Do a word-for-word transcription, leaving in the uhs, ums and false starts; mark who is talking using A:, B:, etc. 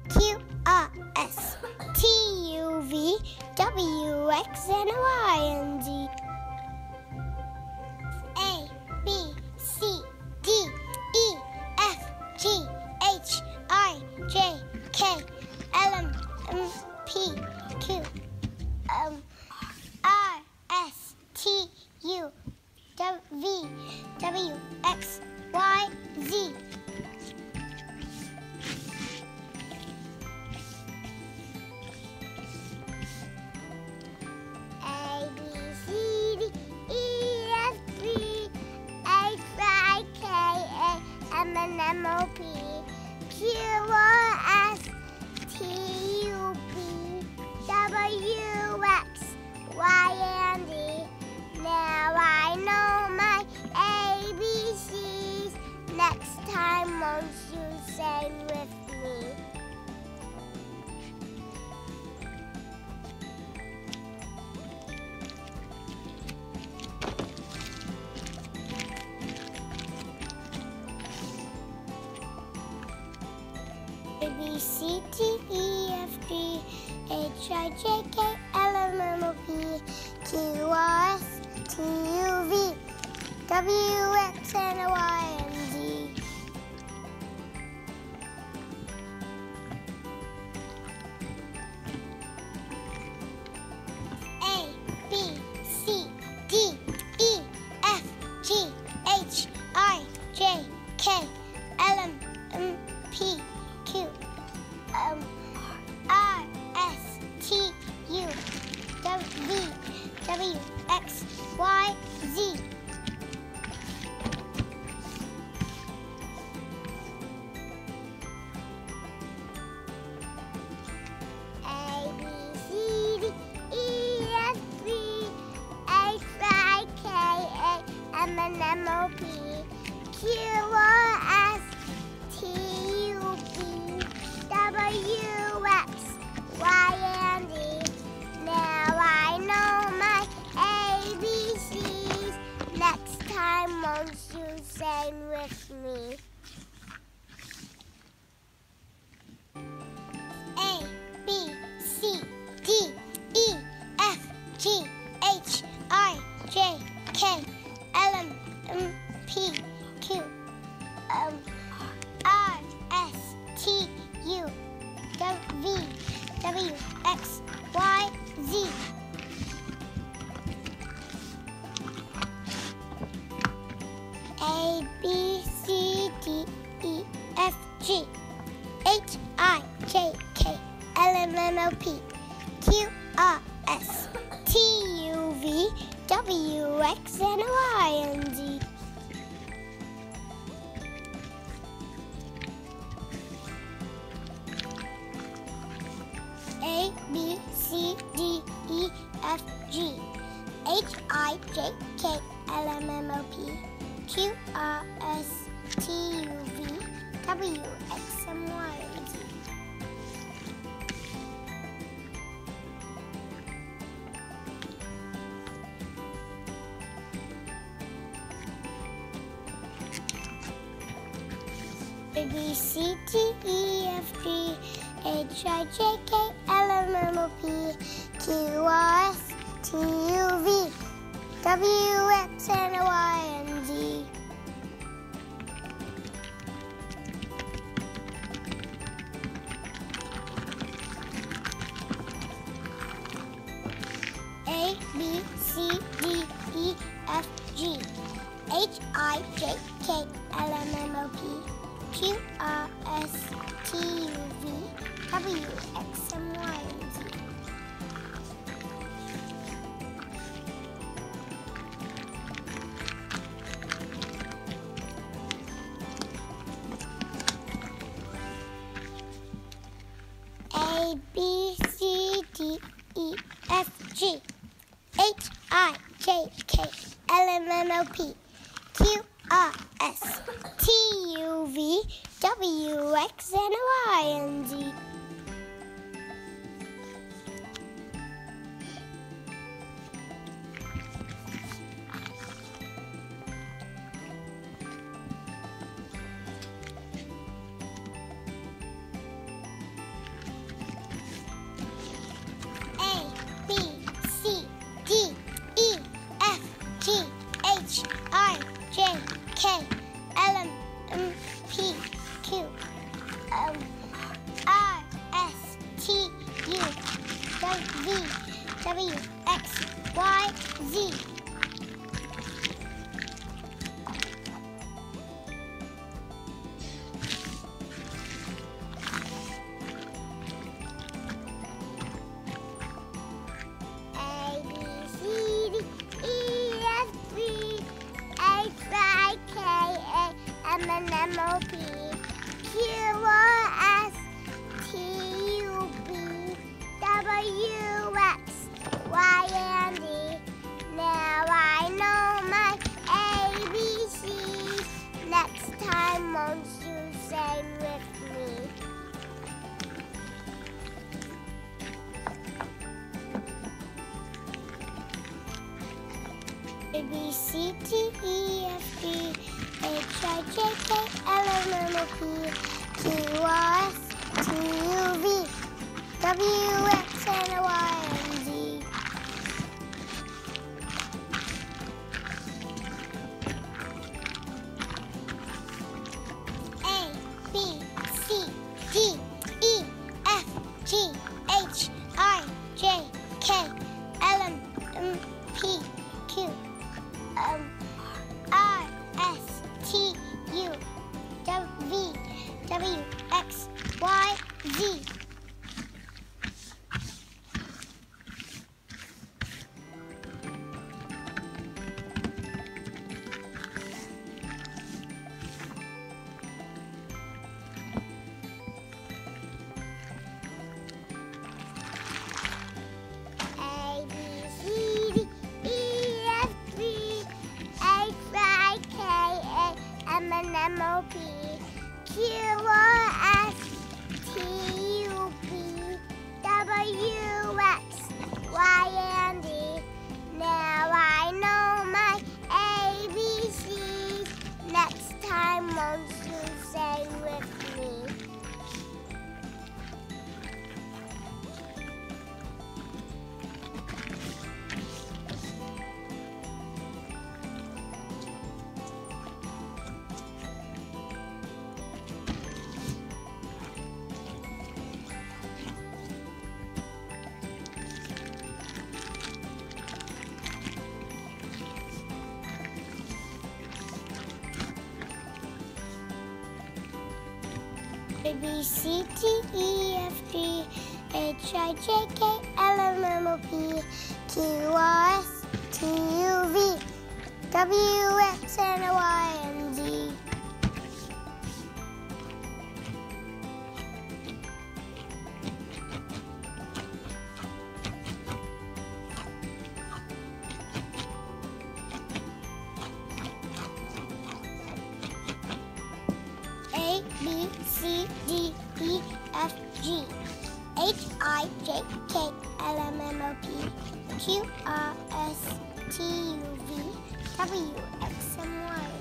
A: Q R S T U V W X and Y and Z. A B C D E F G H I J K L M N P Q um, R S T U V W X Y Z. A B C D E F G H I K L M N M O P Q R S T U V W X Y and Z. Now I know my A B Cs. Next time, won't you sing with me? A B C D E F G H I J K L M N O P Q R S T U V W X and Y and Z. A B C D E F G H I J K L M N P Q um, R S T U V W X Y Z. A B C D E F G H I K L M N M O P Q R S T U V W X Y and Z. Now I know my A B Cs. Next time, won't you sing with me? A B C D E F G H I J K L M N P Q um, R S T U V W X Y Z. A B C D E F G H I J K L M N O P Q R S T U V W X and Y and Z. A B C D E F G H I J K L M N O P Q R S T U V W X and Y and Z. A B C D E F G H I J K L M N O P Q R S T U V W X and Y and Z. A B C D E F G H I J K L M N O P Q R S T U V W X and Y and Z. A B C D E F G H I J K L M N O P Q R S T U V W X and Y and Z. W, W, X, Y, Z. A, B, C, D, E, F, G, H, I, K, L, M, N, M, O, P, Q, R, S, T, U, V, W, X, Y, and Z. Now I know my A B Cs. Next time, won't you say with me? A, B, C, D, E, F, G, H, I, J, K, L, M, N, O, P, Q, R, S, T, U, V, W, X, and Y, and Z. A, B, C, D, E, F, G, H, I, J, K, L, M, N, P, Q, um, R, S, T, U, V, W, X, Y, Z. A, B, C, D, E, F, G, H, I, K, L, M, N, M, O, P, Q, R, S, T, U, V, W, X, Y, and Z. Now I know my A B Cs. Next time, won't you say with me? A, B, C, D, E, F, G, H, I, J, K, L, M, N, O, P, Q, R, S, T, U, V, W, X, and Y, and Z. A, B, C, D, E, F, G, H, I, J, K, L, M, N, O, P, Q, R, S, T, U, V, W, X, and Y.